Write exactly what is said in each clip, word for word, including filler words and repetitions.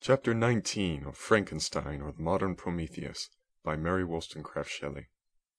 Chapter nineteen of Frankenstein or the Modern Prometheus by Mary Wollstonecraft Shelley.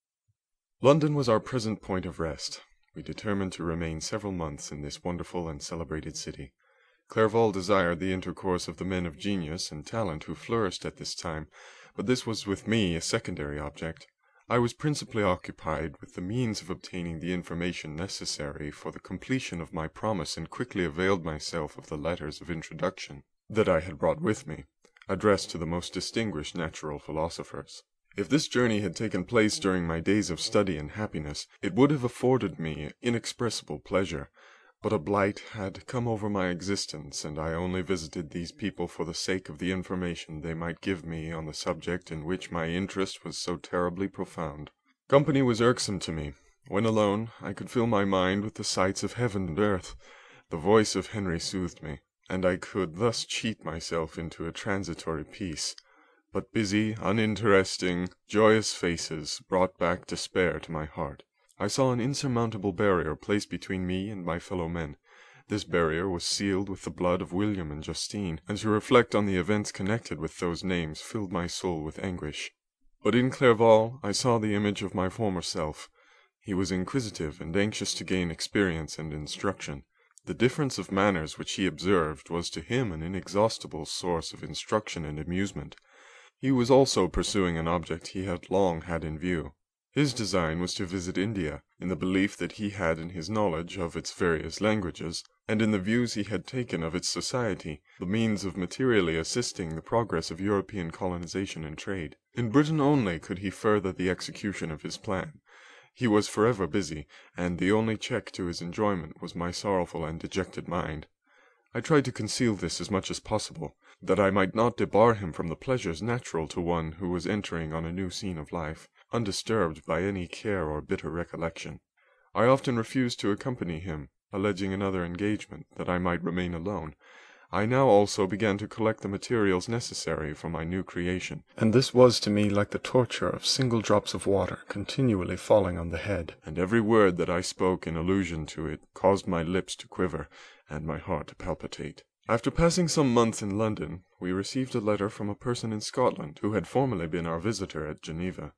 London was our present point of rest. We determined to remain several months in this wonderful and celebrated city. Clerval desired the intercourse of the men of genius and talent who flourished at this time, but this was with me a secondary object. I was principally occupied with the means of obtaining the information necessary for the completion of my promise, and quickly availed myself of the letters of introduction that I had brought with me, addressed to the most distinguished natural philosophers. If this journey had taken place during my days of study and happiness, it would have afforded me inexpressible pleasure, but a blight had come over my existence, and I only visited these people for the sake of the information they might give me on the subject in which my interest was so terribly profound. Company was irksome to me. When alone, I could fill my mind with the sights of heaven and earth. The voice of Henry soothed me, and I could thus cheat myself into a transitory peace. But busy, uninteresting, joyous faces brought back despair to my heart. I saw an insurmountable barrier placed between me and my fellow men. This barrier was sealed with the blood of William and Justine, and to reflect on the events connected with those names filled my soul with anguish. But in Clerval I saw the image of my former self. He was inquisitive and anxious to gain experience and instruction. The difference of manners which he observed was to him an inexhaustible source of instruction and amusement. He was also pursuing an object he had long had in view. His design was to visit India, in the belief that he had in his knowledge of its various languages, and in the views he had taken of its society, the means of materially assisting the progress of European colonization and trade. In Britain only could he further the execution of his plan. He was forever busy, and the only check to his enjoyment was my sorrowful and dejected mind. I tried to conceal this as much as possible, that I might not debar him from the pleasures natural to one who was entering on a new scene of life, undisturbed by any care or bitter recollection. I often refused to accompany him, alleging another engagement, that I might remain alone. I now also began to collect the materials necessary for my new creation, and this was to me like the torture of single drops of water continually falling on the head, and every word that I spoke in allusion to it caused my lips to quiver and my heart to palpitate. After passing some months in London, we received a letter from a person in Scotland who had formerly been our visitor at Geneva.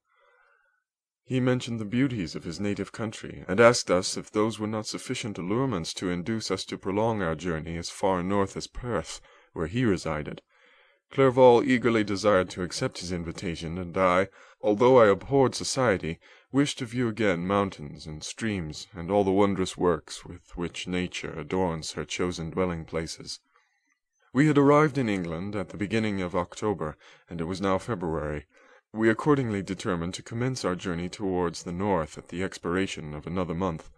He mentioned the beauties of his native country, and asked us if those were not sufficient allurements to induce us to prolong our journey as far north as Perth, where he resided. Clerval eagerly desired to accept his invitation, and I, although I abhorred society, wished to view again mountains and streams, and all the wondrous works with which nature adorns her chosen dwelling places. We had arrived in England at the beginning of October, and it was now February. We accordingly determined to commence our journey towards the north at the expiration of another month.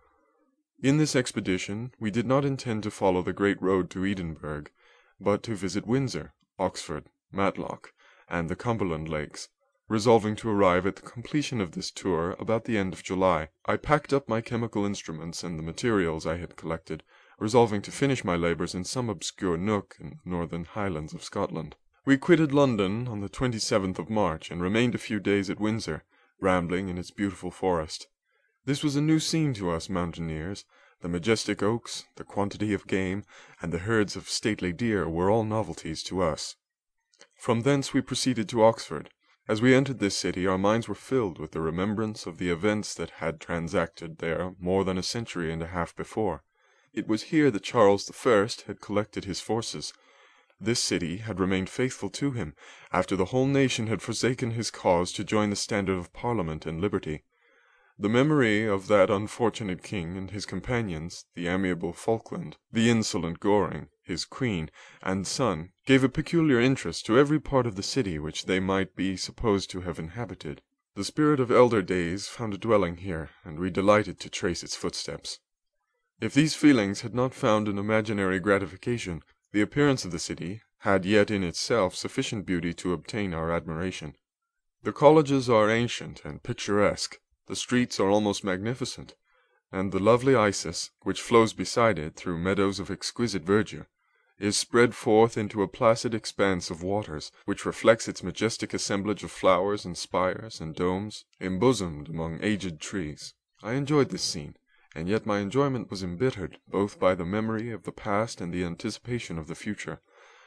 In this expedition we did not intend to follow the great road to Edinburgh, but to visit Windsor, Oxford, Matlock, and the Cumberland Lakes. Resolving to arrive at the completion of this tour about the end of July, I packed up my chemical instruments and the materials I had collected, resolving to finish my labours in some obscure nook in the northern Highlands of Scotland. We quitted London on the twenty-seventh of March, and remained a few days at Windsor, rambling in its beautiful forest. This was a new scene to us mountaineers. The majestic oaks, the quantity of game, and the herds of stately deer were all novelties to us. From thence we proceeded to Oxford. As we entered this city, our minds were filled with the remembrance of the events that had transacted there more than a century and a half before. It was here that Charles the First had collected his forces. This city had remained faithful to him, after the whole nation had forsaken his cause to join the standard of Parliament and liberty. The memory of that unfortunate king and his companions, the amiable Falkland, the insolent Goring, his queen, and son, gave a peculiar interest to every part of the city which they might be supposed to have inhabited. The spirit of elder days found a dwelling here, and we delighted to trace its footsteps. If these feelings had not found an imaginary gratification, the appearance of the city had yet in itself sufficient beauty to obtain our admiration. The colleges are ancient and picturesque, the streets are almost magnificent, and the lovely Isis, which flows beside it through meadows of exquisite verdure, is spread forth into a placid expanse of waters, which reflects its majestic assemblage of flowers and spires and domes, embosomed among aged trees. I enjoyed this scene, and yet my enjoyment was embittered both by the memory of the past and the anticipation of the future.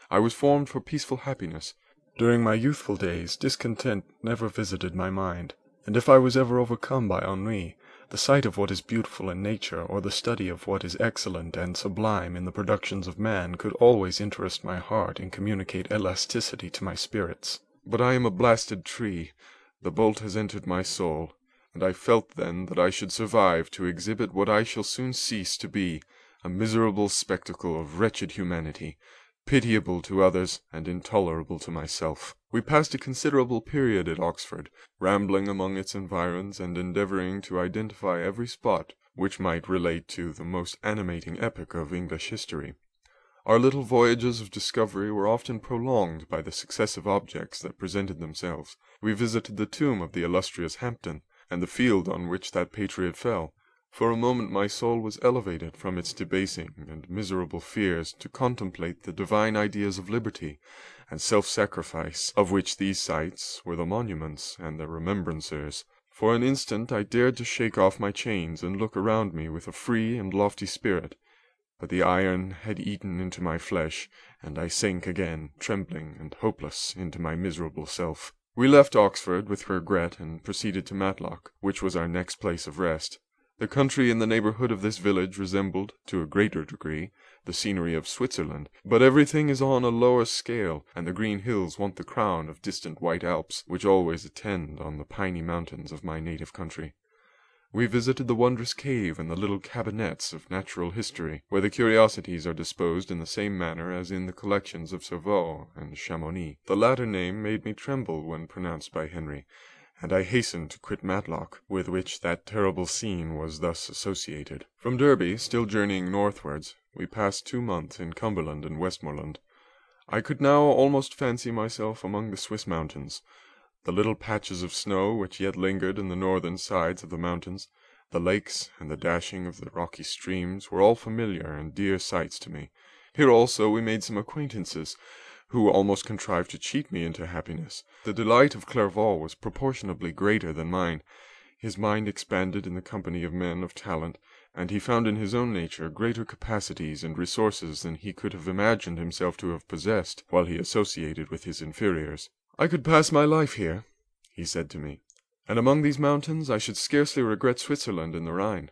I was formed for peaceful happiness. During my youthful days, discontent never visited my mind, and if I was ever overcome by ennui, the sight of what is beautiful in nature, or the study of what is excellent and sublime in the productions of man, could always interest my heart and communicate elasticity to my spirits. But I am a blasted tree. The bolt has entered my soul, and I felt then that I should survive to exhibit what I shall soon cease to be, a miserable spectacle of wretched humanity, pitiable to others and intolerable to myself. We passed a considerable period at Oxford, rambling among its environs and endeavouring to identify every spot which might relate to the most animating epoch of English history. Our little voyages of discovery were often prolonged by the successive objects that presented themselves. We visited the tomb of the illustrious Hampden, and the field on which that patriot fell. For a moment my soul was elevated from its debasing and miserable fears to contemplate the divine ideas of liberty and self-sacrifice, of which these sights were the monuments and the remembrancers. For an instant I dared to shake off my chains and look around me with a free and lofty spirit, but the iron had eaten into my flesh, and I sank again, trembling and hopeless, into my miserable self. We left Oxford with regret and proceeded to Matlock, which was our next place of rest. The country in the neighbourhood of this village resembled, to a greater degree, the scenery of Switzerland, but everything is on a lower scale, and the green hills want the crown of distant white Alps, which always attend on the piny mountains of my native country. We visited the wondrous cave and the little cabinets of natural history, where the curiosities are disposed in the same manner as in the collections of Sauveur and Chamounix. The latter name made me tremble when pronounced by Henry, and I hastened to quit Matlock, with which that terrible scene was thus associated. From Derby, still journeying northwards, we passed two months in Cumberland and Westmoreland. I could now almost fancy myself among the Swiss mountains. The little patches of snow which yet lingered in the northern sides of the mountains, the lakes, and the dashing of the rocky streams, were all familiar and dear sights to me. Here also we made some acquaintances, who almost contrived to cheat me into happiness. The delight of Clerval was proportionably greater than mine. His mind expanded in the company of men of talent, and he found in his own nature greater capacities and resources than he could have imagined himself to have possessed while he associated with his inferiors. "I could pass my life here," he said to me, "and among these mountains I should scarcely regret Switzerland and the Rhine."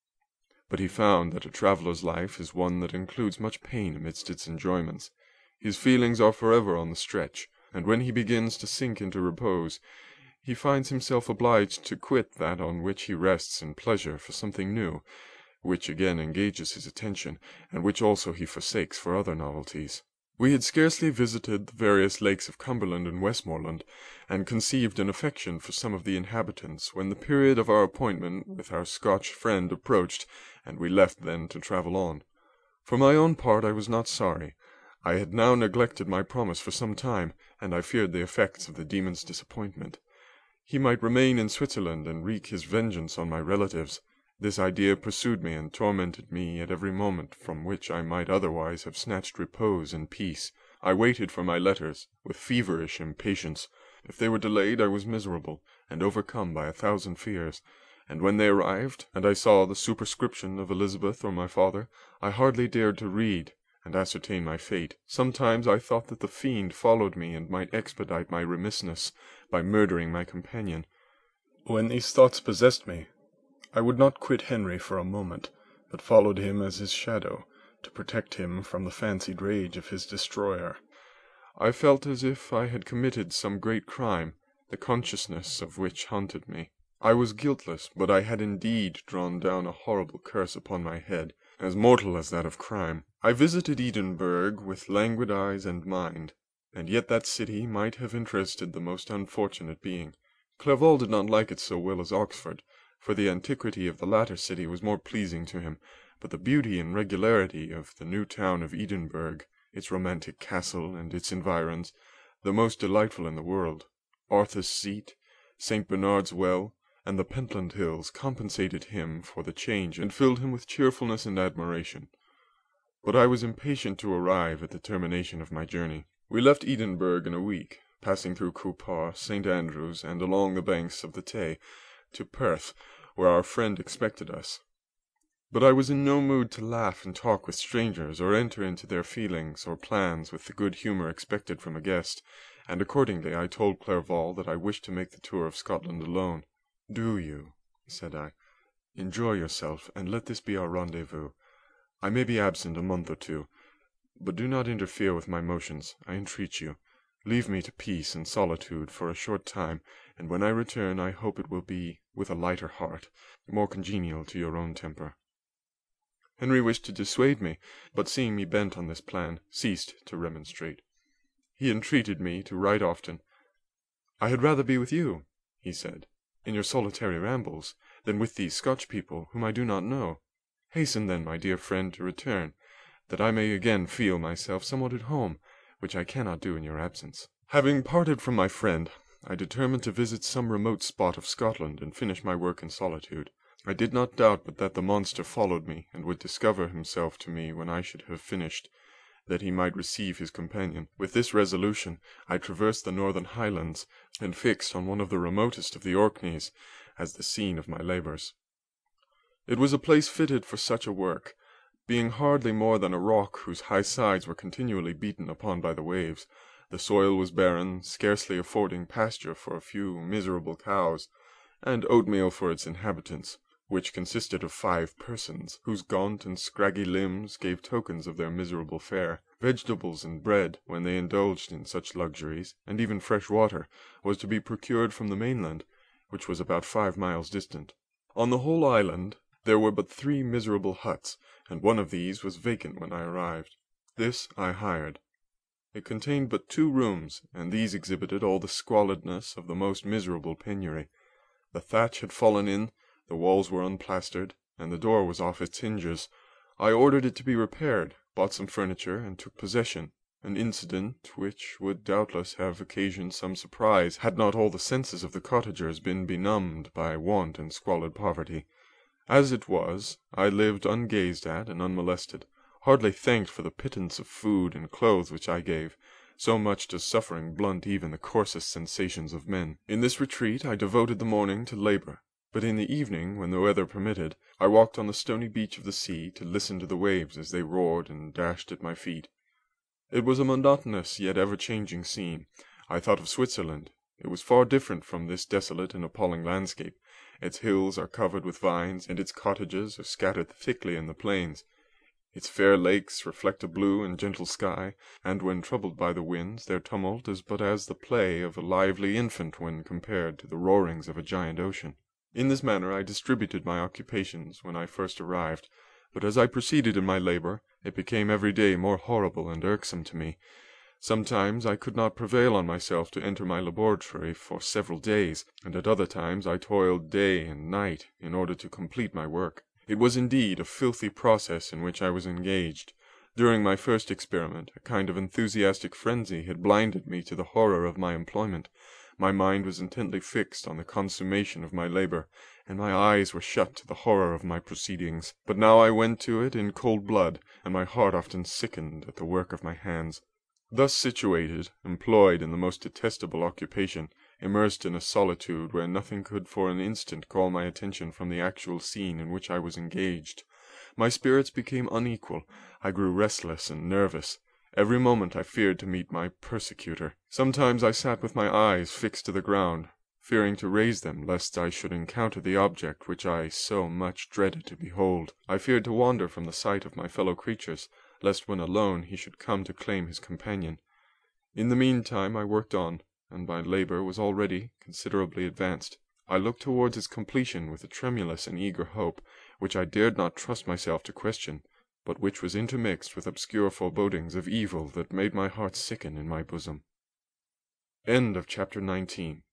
But he found that a traveller's life is one that includes much pain amidst its enjoyments. His feelings are forever on the stretch, and when he begins to sink into repose, he finds himself obliged to quit that on which he rests in pleasure for something new, which again engages his attention, and which also he forsakes for other novelties. We had scarcely visited the various lakes of Cumberland and Westmoreland, and conceived an affection for some of the inhabitants, when the period of our appointment with our Scotch friend approached, and we left then to travel on. For my own part I was not sorry. I had now neglected my promise for some time, and I feared the effects of the demon's disappointment. He might remain in Switzerland and wreak his vengeance on my relatives. This idea pursued me and tormented me at every moment from which I might otherwise have snatched repose and peace. I waited for my letters with feverish impatience. If they were delayed, I was miserable, and overcome by a thousand fears. And when they arrived, and I saw the superscription of Elizabeth or my father, I hardly dared to read and ascertain my fate. Sometimes I thought that the fiend followed me and might expedite my remissness by murdering my companion. When these thoughts possessed me, I would not quit Henry for a moment, but followed him as his shadow, to protect him from the fancied rage of his destroyer. I felt as if I had committed some great crime, the consciousness of which haunted me. I was guiltless, but I had indeed drawn down a horrible curse upon my head, as mortal as that of crime. I visited Edinburgh with languid eyes and mind, and yet that city might have interested the most unfortunate being. Clerval did not like it so well as Oxford, for the antiquity of the latter city was more pleasing to him, but the beauty and regularity of the new town of Edinburgh, its romantic castle and its environs, the most delightful in the world, Arthur's Seat, Saint Bernard's Well, and the Pentland Hills compensated him for the change and filled him with cheerfulness and admiration. But I was impatient to arrive at the termination of my journey. We left Edinburgh in a week, passing through Coupar, Saint Andrews, and along the banks of the Tay, to Perth, where our friend expected us. But I was in no mood to laugh and talk with strangers, or enter into their feelings or plans with the good humour expected from a guest, and accordingly I told Clerval that I wished to make the tour of Scotland alone. "Do you?" said I. "Enjoy yourself, and let this be our rendezvous. I may be absent a month or two, but do not interfere with my motions, I entreat you. Leave me to peace and solitude for a short time, and when I return I hope it will be with a lighter heart, more congenial to your own temper." Henry wished to dissuade me, but seeing me bent on this plan, ceased to remonstrate. He entreated me to write often. "I had rather be with you," he said, "in your solitary rambles, than with these Scotch people, whom I do not know. Hasten then, my dear friend, to return, that I may again feel myself somewhat at home, which I cannot do in your absence." Having parted from my friend, I determined to visit some remote spot of Scotland and finish my work in solitude. I did not doubt but that the monster followed me, and would discover himself to me when I should have finished, that he might receive his companion. With this resolution I traversed the northern Highlands, and fixed on one of the remotest of the Orkneys as the scene of my labours. It was a place fitted for such a work, being hardly more than a rock whose high sides were continually beaten upon by the waves. The soil was barren, scarcely affording pasture for a few miserable cows, and oatmeal for its inhabitants, which consisted of five persons, whose gaunt and scraggy limbs gave tokens of their miserable fare. Vegetables and bread, when they indulged in such luxuries, and even fresh water, was to be procured from the mainland, which was about five miles distant. On the whole island there were but three miserable huts, and one of these was vacant when I arrived. This I hired. It contained but two rooms, and these exhibited all the squalidness of the most miserable penury. The thatch had fallen in, the walls were unplastered, and the door was off its hinges. I ordered it to be repaired, bought some furniture, and took possession, an incident which would doubtless have occasioned some surprise, had not all the senses of the cottagers been benumbed by want and squalid poverty. As it was, I lived ungazed at and unmolested, hardly thanked for the pittance of food and clothes which I gave, so much does suffering blunt even the coarsest sensations of men. In this retreat I devoted the morning to labour, but in the evening, when the weather permitted, I walked on the stony beach of the sea to listen to the waves as they roared and dashed at my feet. It was a monotonous yet ever-changing scene. I thought of Switzerland. It was far different from this desolate and appalling landscape. Its hills are covered with vines, and its cottages are scattered thickly in the plains. Its fair lakes reflect a blue and gentle sky, and when troubled by the winds, their tumult is but as the play of a lively infant when compared to the roarings of a giant ocean. In this manner I distributed my occupations when I first arrived, but as I proceeded in my labour, it became every day more horrible and irksome to me. Sometimes I could not prevail on myself to enter my laboratory for several days, and at other times I toiled day and night in order to complete my work. It was indeed a filthy process in which I was engaged. During my first experiment, a kind of enthusiastic frenzy had blinded me to the horror of my employment. My mind was intently fixed on the consummation of my labour, and my eyes were shut to the horror of my proceedings. But now I went to it in cold blood, and my heart often sickened at the work of my hands. Thus situated, employed in the most detestable occupation, immersed in a solitude where nothing could for an instant call my attention from the actual scene in which I was engaged, my spirits became unequal. I grew restless and nervous. Every moment I feared to meet my persecutor. Sometimes I sat with my eyes fixed to the ground, fearing to raise them lest I should encounter the object which I so much dreaded to behold. I feared to wander from the sight of my fellow creatures, lest when alone he should come to claim his companion. In the meantime I worked on, and my labour was already considerably advanced. I looked towards its completion with a tremulous and eager hope, which I dared not trust myself to question, but which was intermixed with obscure forebodings of evil that made my heart sicken in my bosom. End of chapter nineteen.